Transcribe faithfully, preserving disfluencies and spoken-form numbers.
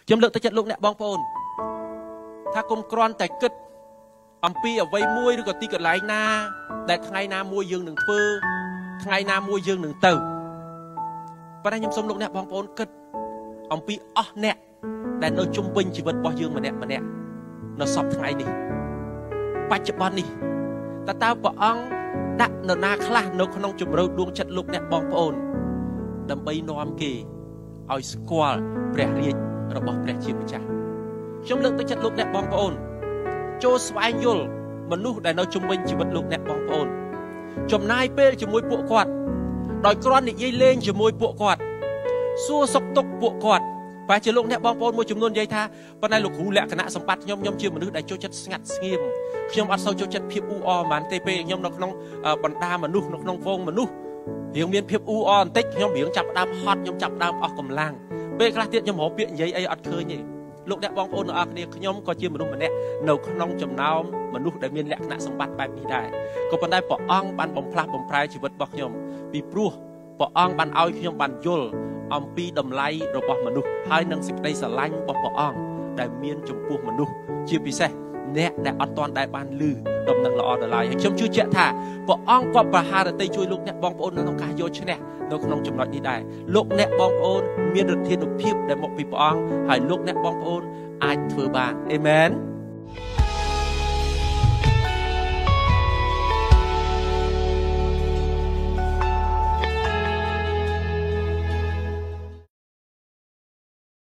ខ្ញុំលើកទឹកចិត្តលោកអ្នកបងប្អូនថាគុំគ្រាន់តែគិតអំពីអ្វីមួយឬក៏ទីកន្លែងណាដែលថ្ងៃណាមួយយើងនឹងធ្វើថ្ងៃណាមួយយើងនឹងទៅប៉ុន្តែខ្ញុំសូមលោកអ្នកបងប្អូនគិតអំពីអស់អ្នកដែលនៅជុំវិញជីវិតរបស់យើងម្នាក់ម្នាក់នៅសពថ្ងៃនេះបច្ចុប្បន្ននេះតើតើព្រះអង្គដាក់នរណាខ្លះនៅក្នុងជំរឿដួងចិត្តលោកអ្នកបងប្អូនដើម្បីនាំគេឲ្យស្គាល់ព្រះរាជរបស់ព្រះជាម្ចាស់ខ្ញុំលើកទឹកចិត្តលោកអ្នកបងប្អូនចូលស្វែងយល់មនុស្សដែលនៅជុំវិញជីវិតលោកអ្នកបងប្អូនចំណាយពេលជាមួយពួកគាត់ដោយគ្រាន់និយាយលេងជាមួយពួកគាត់សួរសុខទុក្ខពួកគាត់បែរជាលោកអ្នកបងប្អូនមួយចំនួននិយាយថាប៉ុន្តែលោកគ្រូលក្ខណៈសម្បត្តិខ្ញុំខ្ញុំជាមនុស្សដែលចូលចិត្តស្ងាត់ស្ងៀមខ្ញុំអត់សូវចូលចិត្តភាពអ៊ូអរហ្មងទេពេលខ្ញុំនៅក្នុងបណ្ដាមនុស្សនៅក្នុងវងមនុស្សរៀងមានភាពអ៊ូអរបន្តិចខ្ញុំរៀងចាប់ដើមហត់ខ្ញុំចាប់ដើមអស់កម្លាំងពេលខ្លះទៀតខ្ញុំរកពាក្យនិយាយអីអត់ឃើញទេលោកអ្នកបងប្អូនទាំងអស់គ្នាខ្ញុំក៏ជាមនុស្សម្នាក់នៅក្នុងចំណោមមនុស្សដែលមានលក្ខណៈសម្បត្តិបែបនេះដែរក៏ប៉ុន្តែព្រះអង្គបានបំផ្លាស់បំប្រែជីវិតរបស់ខ្ញុំពីព្រោះព្រះអង្គបានឲ្យខ្ញុំបានយល់អំពីតម្លៃរបស់មនុស្សហើយនឹងសេចក្តីស្រឡាញ់របស់ព្រះអង្គដែលមានចំពោះមនុស្សជាពិសេសអ្នកដែលអត់ទាន់ដែលបានឮដំណឹងល្អដល់ឡើយហើយខ្ញុំជឿជាក់ថាព្រះអង្គក៏ប្រហារតីជួយលោកអ្នកបងប្អូននៅក្នុងការយកឈ្នះនៅក្នុងចំណុចនេះដែរលោកអ្នកបងប្អូនមានឫទ្ធានុភាពដែលមកពីព្រះអង្គហើយលោកអ្នកបងប្អូនអាចធ្វើបានអេមែន